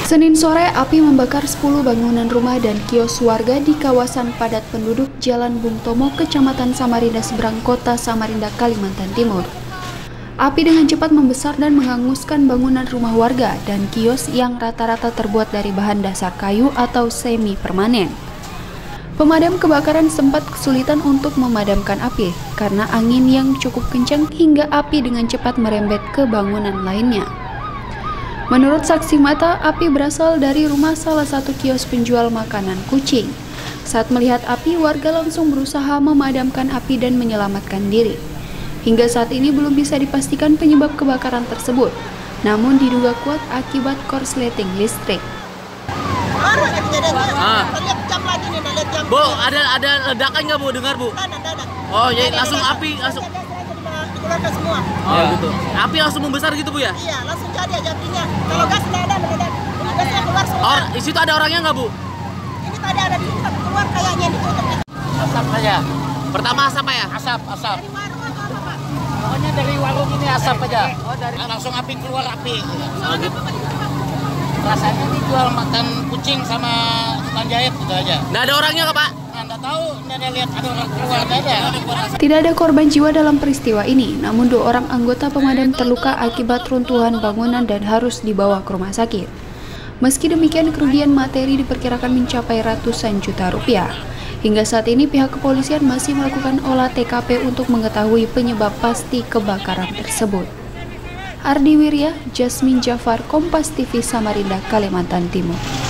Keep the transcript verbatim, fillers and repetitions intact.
Senin sore, api membakar sepuluh bangunan rumah dan kios warga di kawasan padat penduduk Jalan Bung Tomo, Kecamatan Samarinda Seberang, Kota Samarinda, Kalimantan Timur. Api dengan cepat membesar dan menghanguskan bangunan rumah warga dan kios yang rata-rata terbuat dari bahan dasar kayu atau semi permanen. Pemadam kebakaran sempat kesulitan untuk memadamkan api karena angin yang cukup kencang hingga api dengan cepat merembet ke bangunan lainnya. Menurut saksi mata, api berasal dari rumah salah satu kios penjual makanan kucing. Saat melihat api, warga langsung berusaha memadamkan api dan menyelamatkan diri. Hingga saat ini belum bisa dipastikan penyebab kebakaran tersebut, namun diduga kuat akibat korsleting listrik. Ah. Bu, ada ada ledakan nggak Bu? Dengar Bu? Oh, jadi langsung api langsung. Dikeluarkan semua. Oh, ya. Gitu. Api langsung membesar gitu Bu ya? Iya, langsung jadi aja apinya. Kalau gas nggak ada, meledak. Gasnya keluar semua. Oh, di situ ada orangnya nggak Bu? Ini tadi ada di tempat keluar kayaknya ditutup. Asap saja. Pertama asap ya? Asap, asap. Dari warung atau apa Pak? Pokoknya dari warung ini asap aja. Oh, dari langsung api keluar api. Oh, gitu. Rasanya ini jual makan kucing sama tukang jahit gitu aja. Nggak ada orangnya nggak Pak? Nggak tahu, nggak ada lihat ada orang keluar, nggak ada. Tidak ada korban jiwa dalam peristiwa ini, namun dua orang anggota pemadam terluka akibat runtuhan bangunan dan harus dibawa ke rumah sakit. Meski demikian, kerugian materi diperkirakan mencapai ratusan juta rupiah. Hingga saat ini pihak kepolisian masih melakukan olah T K P untuk mengetahui penyebab pasti kebakaran tersebut. Ardi Wirya, Jasmine Jafar, Kompas T V Samarinda, Kalimantan Timur.